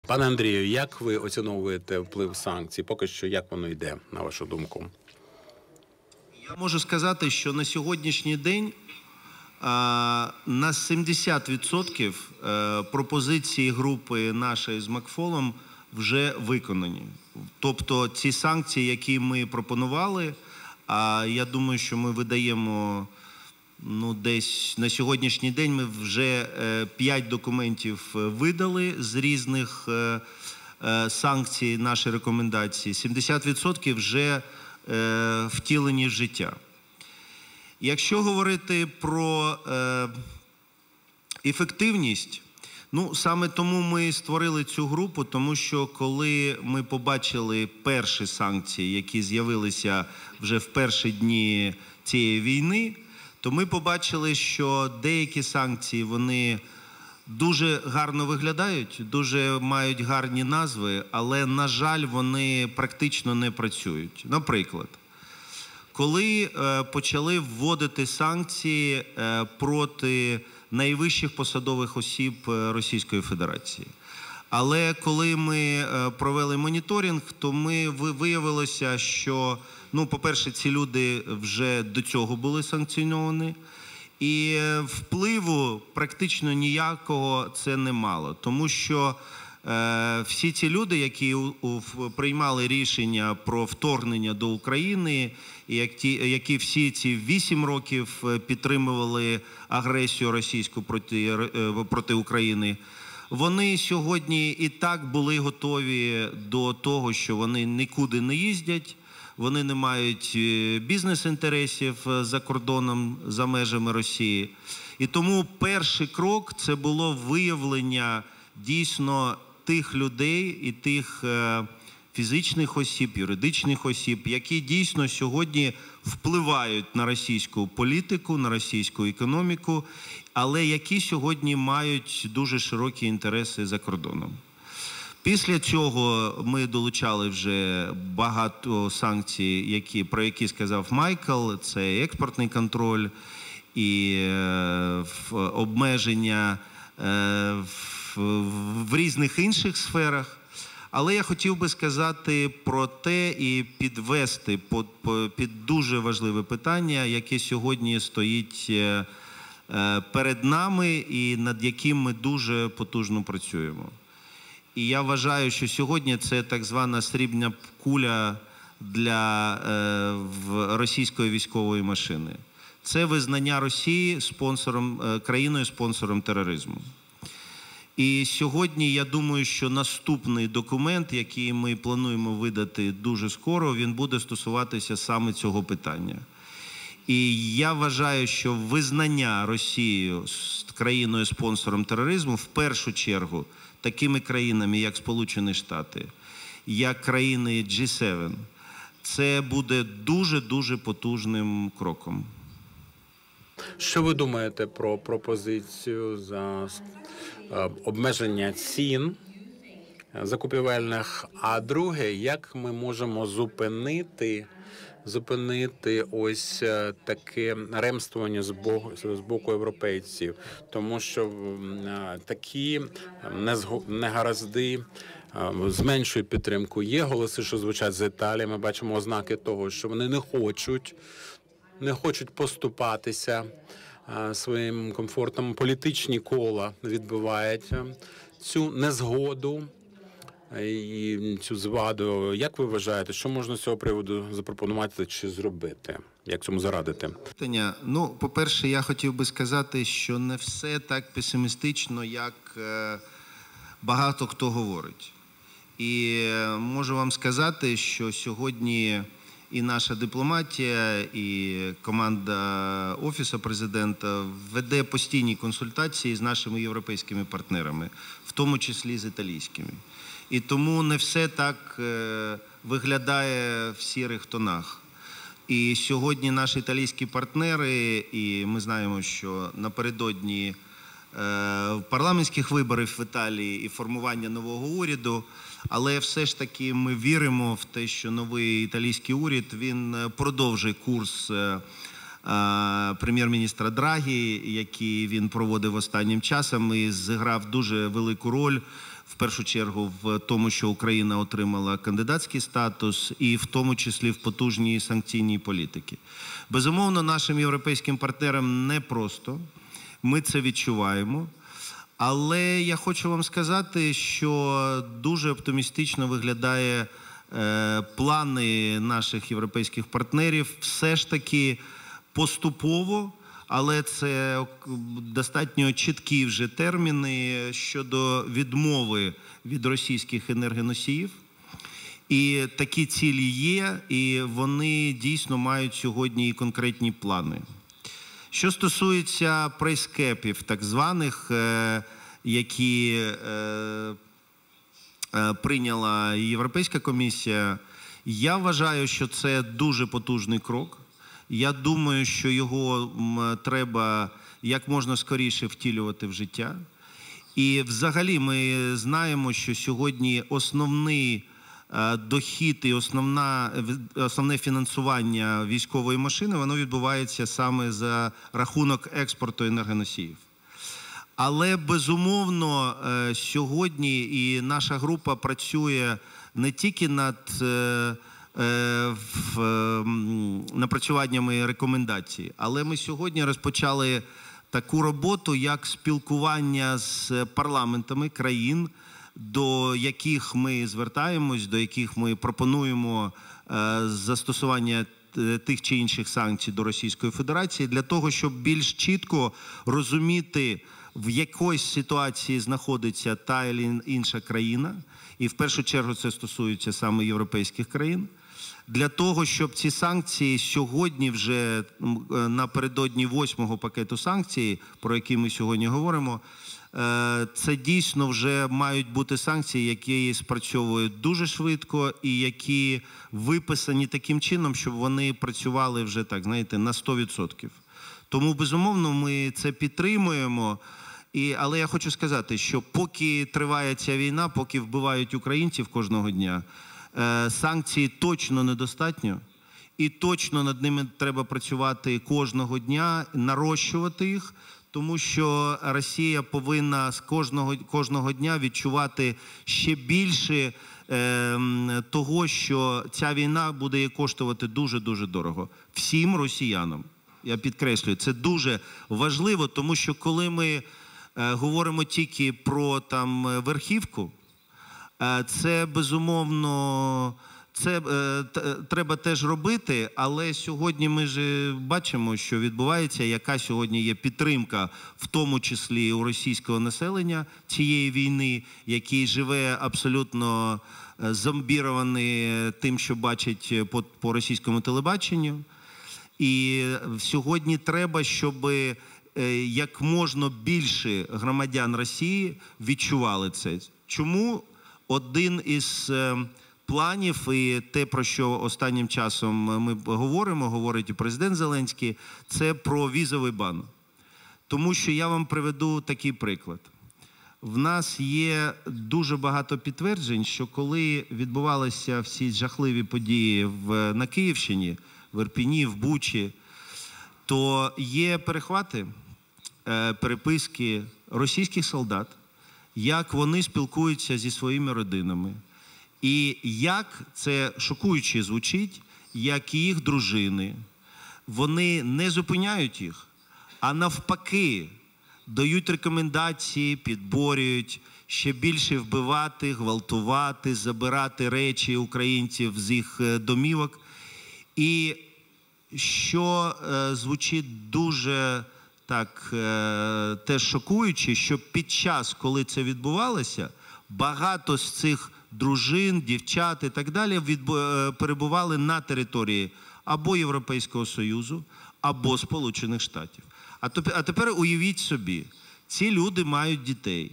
Пане Андрію, як ви оціновуєте вплив санкцій? Поки що, як воно йде, на вашу думку? Я можу сказати, що на сьогоднішній день на 70% пропозиції групи нашої з Макфолом вже виконані. Тобто ці санкції, які ми пропонували, я думаю, що ми видаємо десь на сьогоднішній день ми вже 5 документів видали з різних санкцій, наші рекомендації. 70% вже втілені в життя. Якщо говорити про ефективність, саме тому ми створили цю групу, тому що коли ми побачили перші санкції, які з'явилися вже в перші дні цієї війни, то ми побачили, що деякі санкції, вони дуже гарно виглядають, дуже мають гарні назви, але, на жаль, вони практично не працюють. Наприклад, коли почали вводити санкції проти найвищих посадових осіб Російської Федерації. Але коли ми провели моніторинг, то виявилося, що, по-перше, ці люди вже до цього були санкціоновані, і впливу практично ніякого це не мало. Тому що всі ці люди, які приймали рішення про вторгнення до України, які всі ці 8 років підтримували агресію російську проти України, вони сьогодні і так були готові до того, що вони нікуди не їздять, вони не мають бізнес-інтересів за кордоном, за межами Росії. І тому перший крок – це було виявлення дійсно тих людей і тих фізичних осіб, юридичних осіб, які дійсно сьогодні впливають на російську політику, на російську економіку, але які сьогодні мають дуже широкі інтереси за кордоном. Після цього ми долучали вже багато санкцій, про які сказав Майкл. Це експортний контроль і обмеження в різних інших сферах. Але я хотів би сказати про те і підвести під дуже важливе питання, яке сьогодні стоїть перед нами і над яким ми дуже потужно працюємо. І я вважаю, що сьогодні це так звана срібна куля для російської військової машини. Це визнання Росії країною-спонсором тероризму. І сьогодні, я думаю, що наступний документ, який ми плануємо видати дуже скоро, він буде стосуватися саме цього питання. І я вважаю, що визнання Росією країною-спонсором тероризму в першу чергу такими країнами, як Сполучені Штати, як країни G7, це буде дуже-дуже потужним кроком. Що ви думаєте про пропозицію за обмеження цін закупівельних? А друге, як ми можемо зупинити ось таке ремствування з боку європейців? Тому що такі негаразди зменшують підтримку. Є голоси, що звучать з Італії. Ми бачимо ознаки того, що вони не хочуть поступатися своїм комфортом. Політичні кола відбивають цю незгоду і цю зваду. Як ви вважаєте, що можна з цього приводу запропонувати чи зробити? Як цьому зарадити? По-перше, я хотів би сказати, що не все так песимістично, як багато хто говорить. І можу вам сказати, що сьогодні і наша дипломатія, і команда Офісу Президента веде постійні консультації з нашими європейськими партнерами, в тому числі з італійськими. І тому не все так виглядає в сірих тонах. І сьогодні наші італійські партнери, і ми знаємо, що напередодні парламентських виборів в Італії і формування нового уряду, але все ж таки ми віримо в те, що новий італійський уряд, він продовжить курс прем'єр-міністра Драгі, який він проводив останнім часом і зіграв дуже велику роль в першу чергу в тому, що Україна отримала кандидатський статус, і в тому числі в потужній санкційній політиці. Безумовно, нашим європейським партнерам непросто, ми це відчуваємо. Але я хочу вам сказати, що дуже оптимістично виглядає плани наших європейських партнерів все ж таки поступово, але це достатньо чіткі вже терміни щодо відмови від російських енергоносіїв. І такі цілі є, і вони дійсно мають сьогодні і конкретні плани. Що стосується прайскепів, так званих, які прийняла Європейська комісія, я вважаю, що це дуже потужний крок. Я думаю, що його треба як можна скоріше втілювати в життя. І взагалі ми знаємо, що сьогодні основний дохід і основне фінансування військової машини, воно відбувається саме за рахунок експорту енергоносіїв. Але, безумовно, сьогодні і наша група працює не тільки над напрацюваннями рекомендацій, але ми сьогодні розпочали таку роботу, як спілкування з парламентами країн, до яких ми звертаємось, до яких ми пропонуємо застосування тих чи інших санкцій до Російської Федерації, для того, щоб більш чітко розуміти, в якійсь ситуації знаходиться та чи інша країна, і в першу чергу це стосується саме європейських країн, для того, щоб ці санкції сьогодні вже напередодні 8-го пакету санкцій, про які ми сьогодні говоримо, це дійсно вже мають бути санкції, які спрацьовують дуже швидко і які виписані таким чином, щоб вони працювали вже, так, знаєте, на 100%. Тому, безумовно, ми це підтримуємо. Але я хочу сказати, що поки триває ця війна, поки вбивають українців кожного дня, санкцій точно недостатньо. І точно над ними треба працювати кожного дня, нарощувати їх, тому що Росія повинна з кожного дня відчувати ще більше того, що ця війна буде їй коштувати дуже-дуже дорого. Всім росіянам. Я підкреслюю, це дуже важливо, тому що коли ми говоримо тільки про там верхівку, це безумовно, це треба теж робити, але сьогодні ми ж бачимо, що відбувається, яка сьогодні є підтримка, в тому числі у російського населення цієї війни, який живе абсолютно зомбірований тим, що бачить по російському телебаченню. І сьогодні треба, щоб як можна більше громадян Росії відчували це. Чому один із планів, і те, про що останнім часом ми говорить і президент Зеленський, це про візовий бан. Тому що я вам приведу такий приклад. В нас є дуже багато підтверджень, що коли відбувалися всі жахливі події на Київщині, в Ірпені, в Бучі, то є перехвати, переписки російських солдат, як вони спілкуються зі своїми родинами. І як, це шокуюче звучить, як їх дружини, вони не зупиняють їх, а навпаки дають рекомендації, підборюють ще більше вбивати, гвалтувати, забирати речі українців з їх домівок. І що звучить дуже так теж шокуюче, що під час, коли це відбувалося, багато з цих дружин, дівчат і так далі перебували на території або Європейського Союзу, або Сполучених Штатів. А тепер уявіть собі, ці люди мають дітей.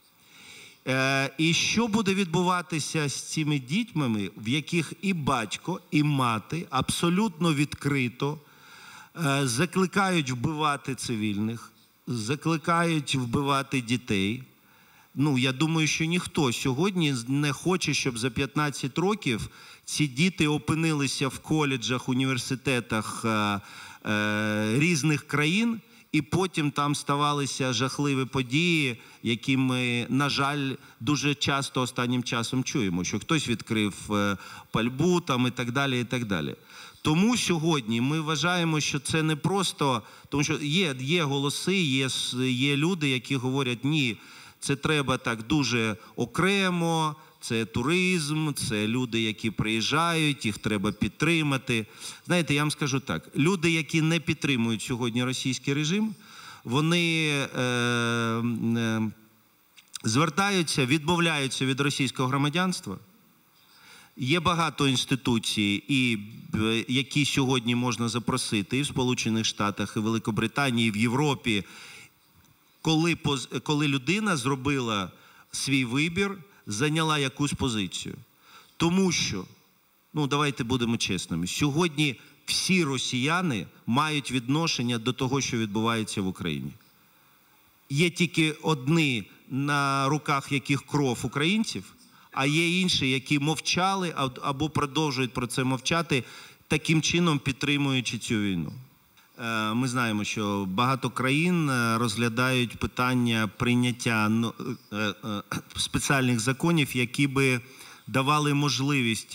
І що буде відбуватися з цими дітьми, в яких і батько, і мати абсолютно відкрито закликають вбивати цивільних, закликають вбивати дітей. Я думаю, що ніхто сьогодні не хоче, щоб за 15 років ці діти опинилися в коледжах, університетах різних країн і потім там ставалися жахливі події, які ми, на жаль, дуже часто останнім часом чуємо, що хтось відкрив пальбу там і так далі, і так далі. Тому сьогодні ми вважаємо, що це не просто, тому що є голоси, є люди, які говорять, ні, це треба так дуже окремо, це туризм, це люди, які приїжджають, їх треба підтримати. Знаєте, я вам скажу так, люди, які не підтримують сьогодні російський режим, вони звертаються, відмовляються від російського громадянства. Є багато інституцій, які сьогодні можна запросити і в Сполучених Штатах, і в Великобританії, і в Європі, коли людина зробила свій вибір, зайняла якусь позицію. Тому що, давайте будемо чесними, сьогодні всі росіяни мають відношення до того, що відбувається в Україні. Є тільки одні, на руках яких кров українців, а є інші, які мовчали або продовжують про це мовчати, таким чином підтримуючи цю війну. Ми знаємо, що багато країн розглядають питання прийняття спеціальних законів, які би давали можливість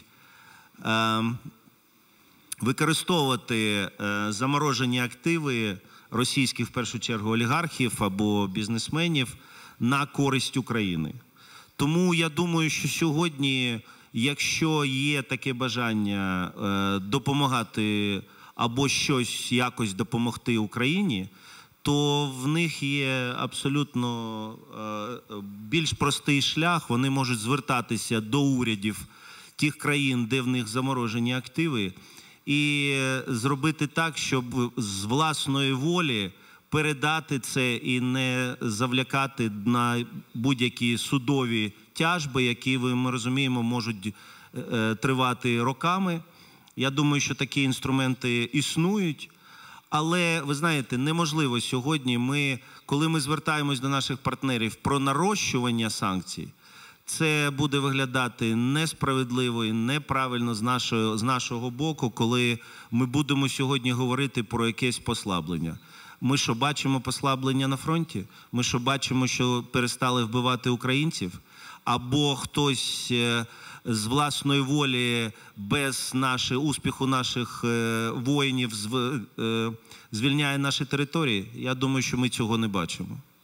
використовувати заморожені активи російських, в першу чергу, олігархів або бізнесменів на користь України. Тому я думаю, що сьогодні, якщо є таке бажання допомагати або щось якось допомогти Україні, то в них є абсолютно більш простий шлях. Вони можуть звертатися до урядів тих країн, де в них заморожені активи, і зробити так, щоб з власної волі передати це і не завлякати на будь-які судові тяжби, які, ми розуміємо, можуть тривати роками. Я думаю, що такі інструменти існують. Але, ви знаєте, неможливо сьогодні, коли ми звертаємось до наших партнерів про нарощування санкцій, це буде виглядати несправедливо і неправильно з нашого боку, коли ми будемо сьогодні говорити про якесь послаблення. Ми що, бачимо послаблення на фронті? Ми що, бачимо, що перестали вбивати українців? Або хтось з власної волі, без успіху наших воїнів звільняє наші території? Я думаю, що ми цього не бачимо.